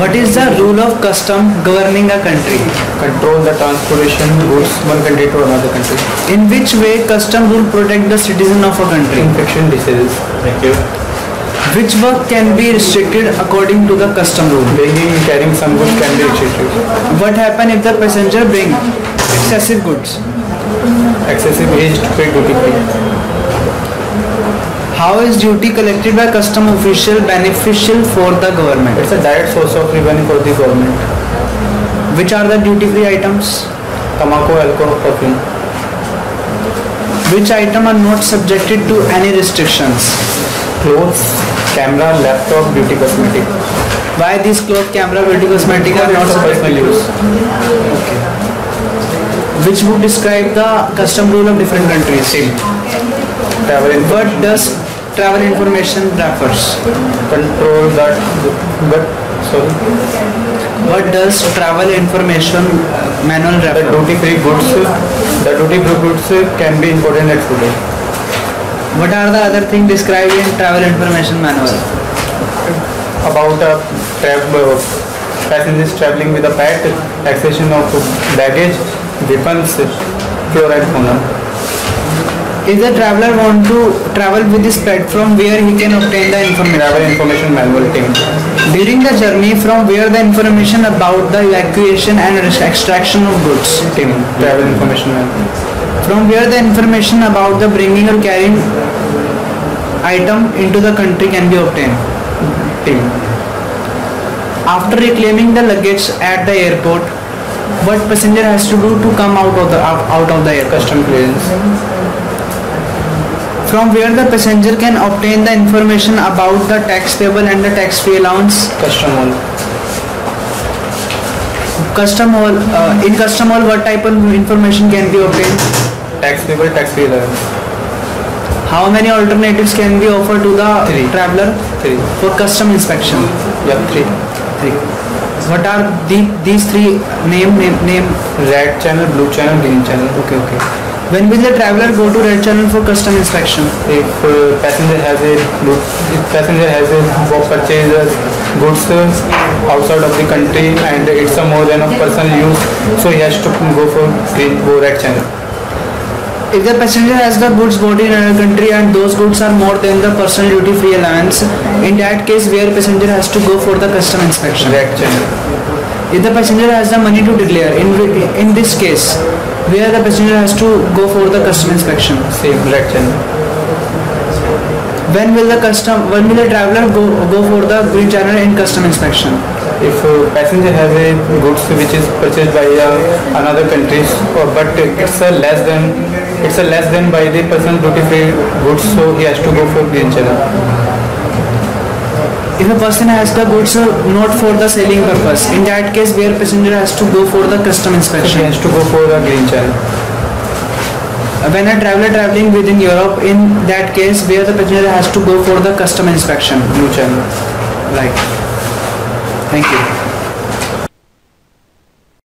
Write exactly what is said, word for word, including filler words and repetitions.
What is the rule of custom governing a country? Control the transportation goods one country to another country. In which way custom rule protect the citizen of a country? Infection diseases. Thank you. Which work can be restricted according to the custom rule? Bringing and carrying some goods can be restricted. What happen if the passenger bring excessive goods? Excessive is to pay duty free. How is duty collected by custom official beneficial for the government? It's a direct source of revenue for the government. Which are the duty free items? Tobacco, alcohol, perfume. Which item are not subjected to any restrictions? Clothes, camera, laptop, beauty cosmetic. Why these clothes, camera, beauty cosmetic are not for subject personal to use? Okay. Which would describe the custom rule of different countries? Same. Travel information. What does travel information refers? Control that, but sorry. What does travel information manual The refer? duty free goods, the duty free goods can be imported and exported. What are the other things described in travel information manual? About a travel, passengers traveling with a pet, taxation of baggage, weapons, flora and fauna. If the traveler want to travel with his pet, from where he can obtain the information? Travel information manual team. During the journey, from where the information about the evacuation and extraction of goods? Team. Travel information manual. From where the information about the bringing or carrying item into the country can be obtained? Team. After reclaiming the luggage at the airport, what passenger has to do to come out of the out of the airport? Custom clearance. From where the passenger can obtain the information about the tax payable and the tax free allowance? Custom hall. Custom hall. Uh, in custom hall, what type of information can be obtained? Tax payable, tax free allowance. How many alternatives can be offered to the Three. traveler Three. for custom inspection? Yeah, three. Three. What are the, these three name name name? Red channel, blue channel, green channel. Okay, okay. When will the traveler go to red channel for custom inspection? If uh, passenger has a blue, if passenger has a purchase goods uh, outside of the country and it's a more than a personal use, so he has to go for green, go red channel. If the passenger has the goods bought in another country and those goods are more than the personal duty free allowance, in that case where passenger has to go for the custom inspection? Red channel. If the passenger has the money to declare, in in this case, where the passenger has to go for the custom inspection? Same, red channel. When will the custom, when will the traveler go go for the green channel in custom inspection? If uh, passenger has a goods which is purchased by uh, another countries, uh, but it's a less than it's a less than by the personal duty free goods, so he has to go for green channel. If a person has the goods uh, not for the selling purpose, in that case where passenger has to go for the custom He inspection? has to go for a green channel. When a traveler traveling within Europe, in that case where the passenger has to go for the custom inspection? Blue channel. Right. Thank you.